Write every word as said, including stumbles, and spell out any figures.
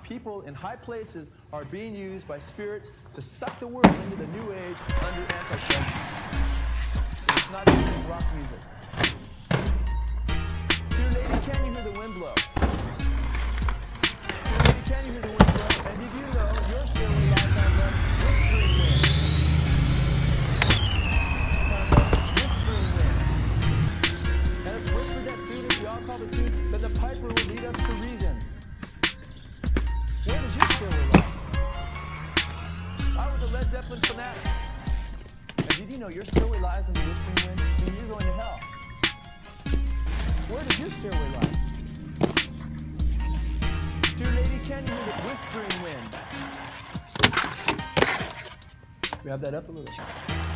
people in high places are being used by spirits to suck the world into the new age under Antichrist. So it's not just in rock music. Dear lady, can you hear the wind blow? Dear lady, can you hear the wind blow? And did you know your stairway lies on the whispering wind? It's on the whispering wind. And it's whispered that soon as we all call the tune, then the piper will lead us to reason. Where does your stairway lie? I was a Led Zeppelin fanatic. And did you know your stairway lies in the whispering wind? I mean, you're going to hell. Where does your stairway lie? Dear lady, can you hear the whispering wind? Grab that up a little.